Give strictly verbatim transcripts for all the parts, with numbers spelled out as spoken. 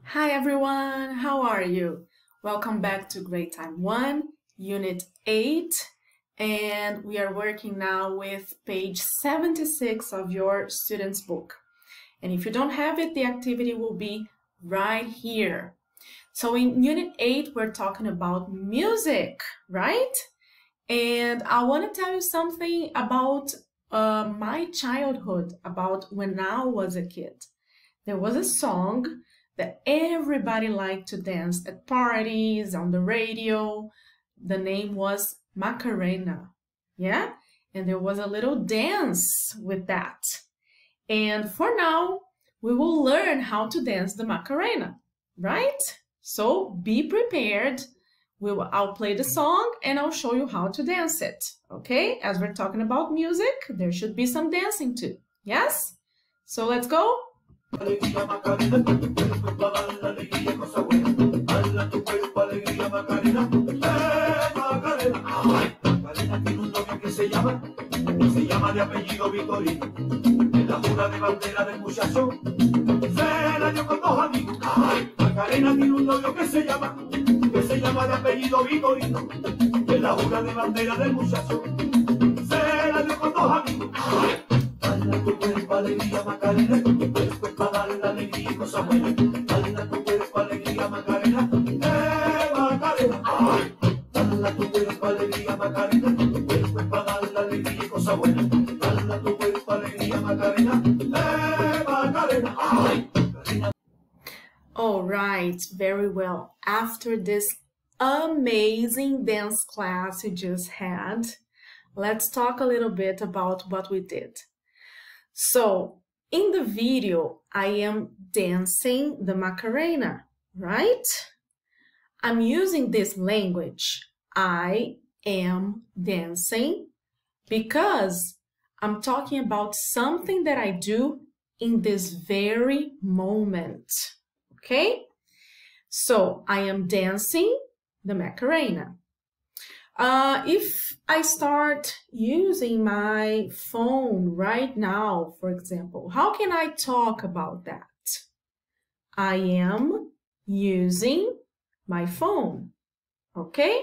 Hi everyone, how are you? Welcome back to Grade Time one, Unit eight, and we are working now with page seventy-six of your student's book. And if you don't have it, the activity will be right here. So in Unit eight, we're talking about music, right? And I want to tell you something about uh, my childhood, about when I was a kid. There was a song that everybody liked to dance at parties, on the radio. The name was Macarena, yeah? And there was a little dance with that. And for now, we will learn how to dance the Macarena, right? So be prepared. We will, I'll play the song and I'll show you how to dance it, okay? As we're talking about music, there should be some dancing too, yes? So let's go. Alegría Macarena, tu cuerpo es para dar la alegría, cosa buena. Hala tu cuerpo, alegría Macarena, eh Macarena. Ay, Macarena tiene un novio que se llama, que se llama de apellido Vitorino. En la jura de bandera del muchacho, se la dio con dos amigos. Ay, Macarena tiene un novio que se llama, que se llama de apellido Vitorino. En la jura de bandera del muchacho, se la dio con dos amigos. Ay, hala tu cuerpo, alegría Macarena, tu cuerpo es para dar la alegría y cosas buenas. Hala tu cuerpo, alegría Macarena, eh Macarena. Ay, hala tu cuerpo, alegría Macarena, tu cuerpo es para dar la alegría y cosas buenas. Hala tu cuerpo, alegría Macarena, eh Macarena. Ay, Macarena. All right, very well. After this amazing dance class you just had, let's talk a little bit about what we did. So, in the video, I am dancing the Macarena, right? I'm using this language, I am dancing, because I'm talking about something that I do in this very moment, okay? So, I am dancing the Macarena. Uh, if I start using my phone right now, for example, how can I talk about that? I am using my phone, okay?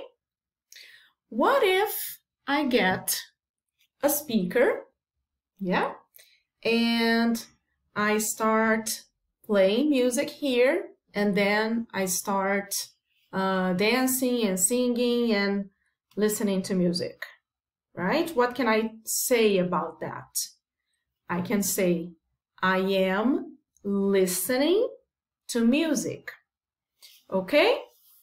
What if I get a speaker, yeah, and I start playing music here, and then I start uh, dancing and singing and listening to music, right? What can I say about that? I can say, I am listening to music, okay?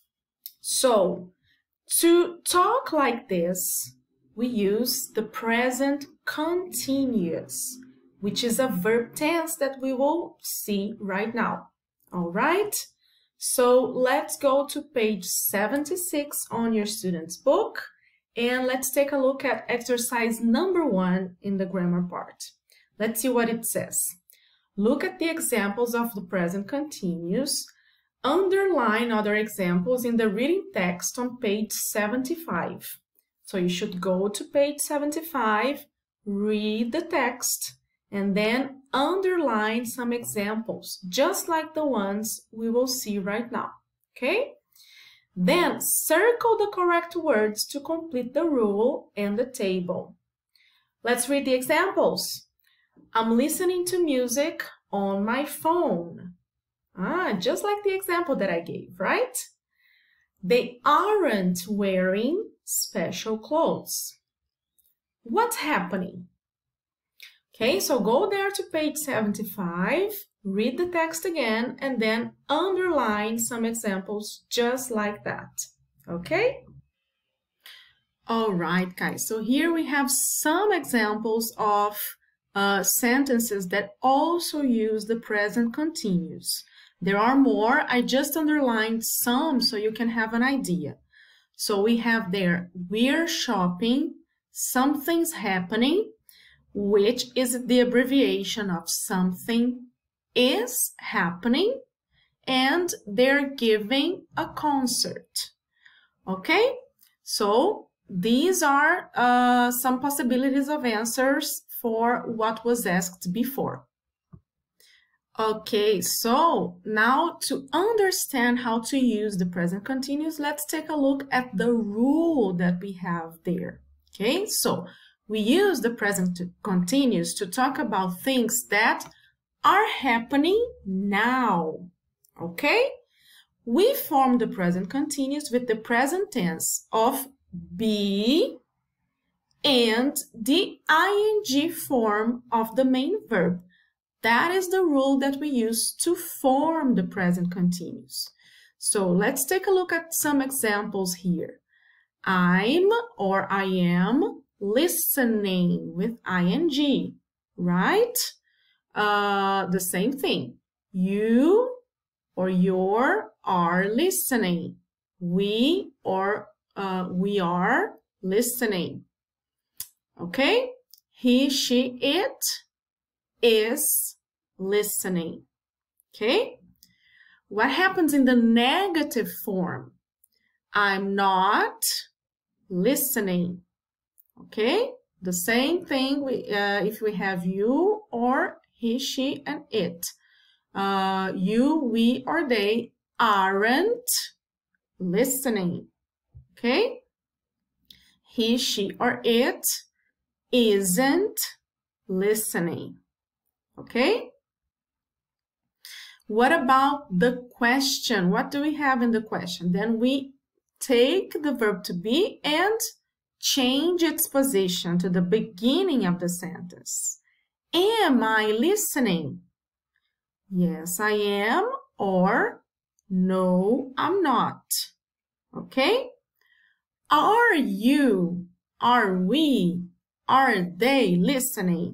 So, to talk like this, we use the present continuous, which is a verb tense that we will see right now, all right? So let's go to page seventy-six on your student's book and let's take a look at exercise number one in the grammar part. Let's see what it says. Look at the examples of the present continuous. Underline other examples in the reading text on page seventy-five. So you should go to page seventy-five, read the text, and then underline some examples, just like the ones we will see right now, okay? Then circle the correct words to complete the rule and the table. Let's read the examples. I'm listening to music on my phone. Ah, just like the example that I gave, right? They aren't wearing special clothes. What's happening? Okay, so go there to page seventy-five, read the text again, and then underline some examples just like that, okay? All right, guys, so here we have some examples of uh, sentences that also use the present continuous. There are more, I just underlined some so you can have an idea. So we have there, we're shopping, something's happening, which is the abbreviation of something is happening, and they're giving a concert, okay? So these are uh, some possibilities of answers for what was asked before. Okay, so now to understand how to use the present continuous, let's take a look at the rule that we have there. Okay, so we use the present continuous to talk about things that are happening now. Okay, we form the present continuous with the present tense of be and the ing form of the main verb. That is the rule that we use to form the present continuous. So let's take a look at some examples here. I'm or I am listening with ing, right? Uh, the same thing. You or your are listening. We or uh, we are listening. Okay? He, she, it is listening. Okay? What happens in the negative form? I'm not listening. Okay? The same thing we, uh, if we have you or he, she, and it. Uh, you, we, or they aren't listening. Okay? He, she, or it isn't listening. Okay? What about the question? What do we have in the question? Then we take the verb to be and change its position to the beginning of the sentence. Am I listening? Yes, I am, or no, I'm not. Okay? Are you, are we, are they listening?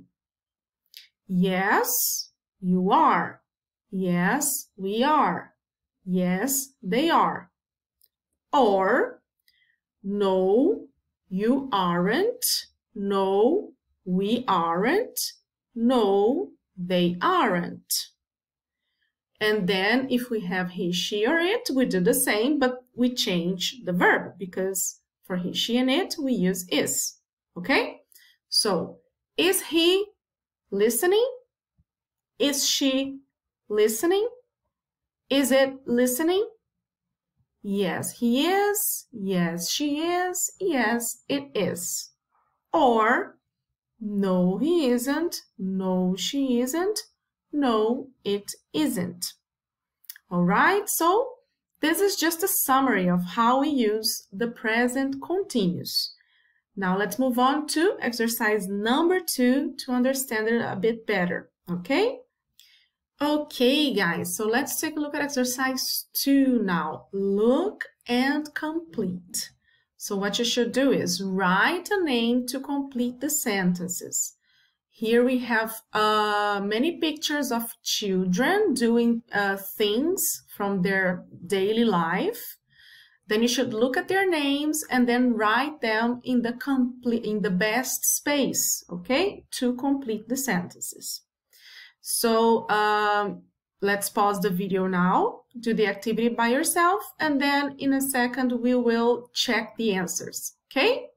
Yes, you are. Yes, we are. Yes, they are. Or, no, you aren't. No, we aren't. No, they aren't. And then if we have he, she, or it, we do the same, but we change the verb because for he, she, and it, we use is. Okay? So, is he listening? Is she listening? Is it listening? Yes, he is. Yes, she is. Yes, it is. Or, no, he isn't. No, she isn't. No, it isn't. All right, so this is just a summary of how we use the present continuous. Now let's move on to exercise number two to understand it a bit better, okay? Okay, guys, so let's take a look at exercise two now. Look and complete. So what you should do is write a name to complete the sentences. Here we have uh, many pictures of children doing uh, things from their daily life. Then you should look at their names and then write them in the complete, in the best space, okay, to complete the sentences. So um, let's pause the video now, do the activity by yourself, and then in a second we will check the answers, okay?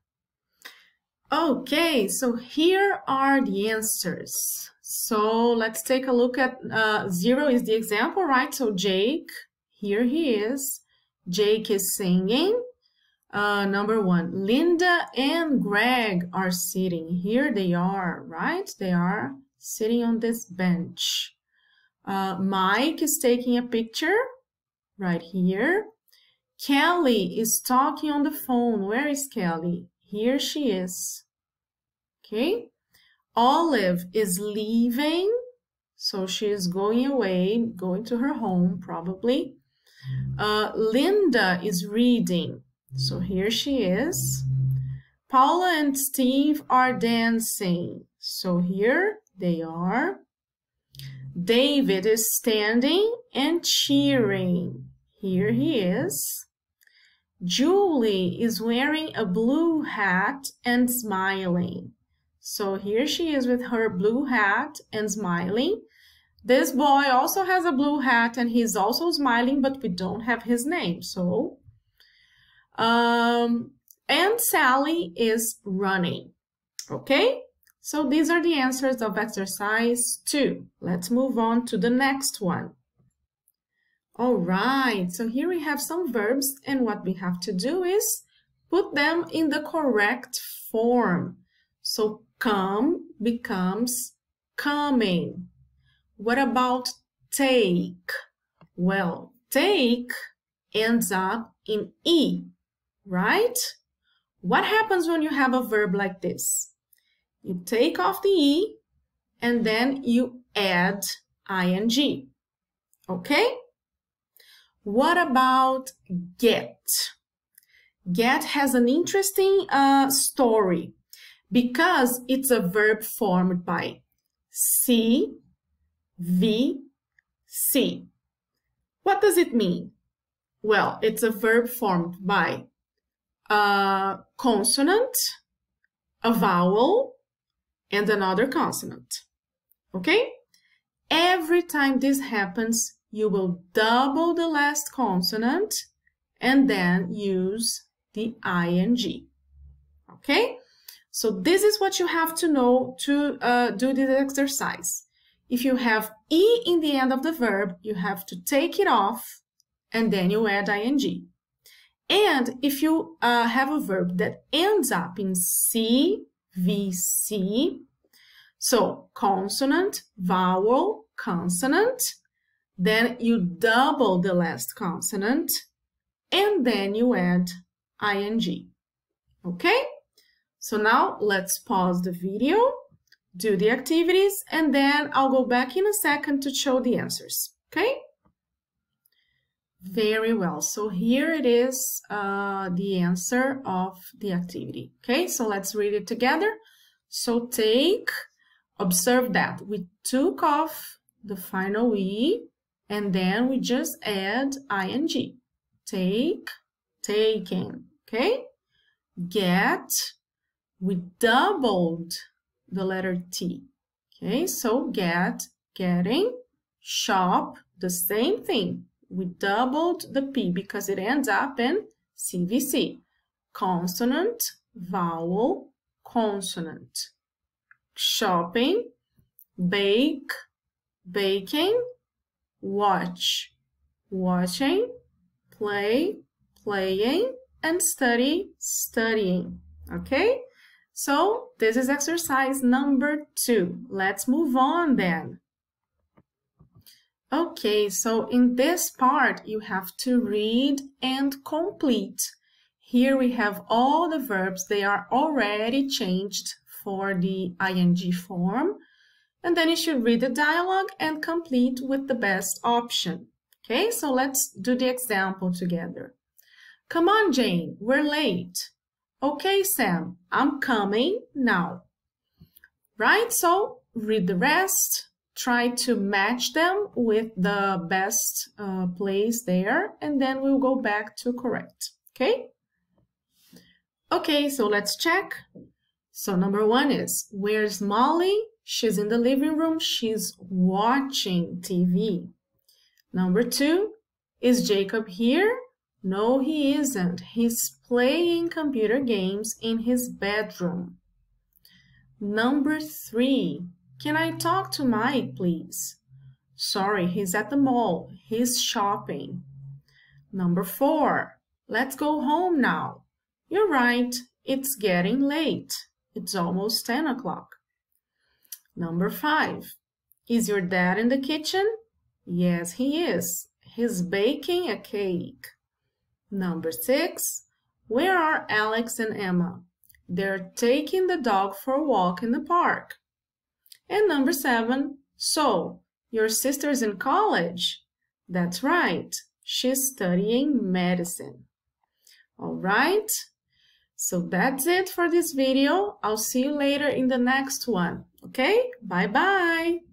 Okay, so here are the answers. So let's take a look at, uh, zero is the example, right? So Jake, here he is. Jake is singing. Uh, number one, Linda and Greg are sitting. Here they are, right? They are sitting on this bench. Uh, Mike is taking a picture right here. Kelly is talking on the phone. Where is Kelly? Here she is. Okay. Olive is leaving. So she is going away, going to her home probably. Uh, Linda is reading. So here she is. Paula and Steve are dancing. So here they are. David is standing and cheering. Here he is. Julie is wearing a blue hat and smiling. So here she is with her blue hat and smiling. This boy also has a blue hat and he's also smiling, but we don't have his name. So, um, and Sally is running. Okay? So these are the answers of exercise two. Let's move on to the next one. All right, so here we have some verbs, and what we have to do is put them in the correct form. So come becomes coming. What about take? Well, take ends up in E, right? What happens when you have a verb like this? You take off the E and then you add ing, okay? What about get? Get has an interesting uh, story because it's a verb formed by C, V, C. What does it mean? Well, it's a verb formed by a consonant, a vowel, and another consonant, okay? Every time this happens, you will double the last consonant and then use the ing, okay? So this is what you have to know to uh, do this exercise. If you have E in the end of the verb, you have to take it off and then you add ing. And if you uh, have a verb that ends up in C, V, C, so consonant, vowel, consonant, then you double the last consonant and then you add ing, okay? So now let's pause the video, do the activities, and then I'll go back in a second to show the answers, okay? Very well, so here it is, uh, the answer of the activity, okay? So let's read it together. So take, observe that we took off the final E and then we just add ing. Take, taken, okay? Get, we doubled the letter T, okay? So get, getting. Shop, the same thing. We doubled the P because it ends up in C V C. Consonant, vowel, consonant. Shopping, bake, baking. Watch, watching. Play, playing. And study, studying. Okay? So this is exercise number two. Let's move on then. Okay, so in this part, you have to read and complete. Here we have all the verbs. They are already changed for the ing form. And then you should read the dialogue and complete with the best option. Okay, so let's do the example together. Come on, Jane, we're late. Okay, Sam, I'm coming now. Right, so read the rest. Try to match them with the best uh, place there, and then we'll go back to correct, okay? Okay, so let's check. So number one is, where's Molly? She's in the living room. She's watching T V. Number two, is Jacob here? No, he isn't. He's playing computer games in his bedroom. Number three, can I talk to Mike, please? Sorry, he's at the mall. He's shopping. Number four, let's go home now. You're right, it's getting late. It's almost ten o'clock. Number five, is your dad in the kitchen? Yes, he is. He's baking a cake. Number six, where are Alex and Emma? They're taking the dog for a walk in the park. And number seven, so, your sister's in college? That's right, she's studying medicine. All right, so that's it for this video. I'll see you later in the next one, okay? Bye-bye!